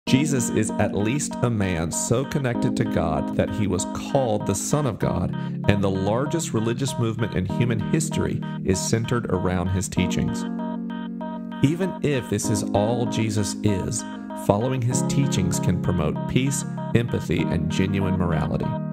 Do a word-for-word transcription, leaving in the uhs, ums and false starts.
Jesus is at least a man so connected to God that he was called the Son of God, and the largest religious movement in human history is centered around his teachings. Even if this is all Jesus is, following his teachings can promote peace, empathy, and genuine morality.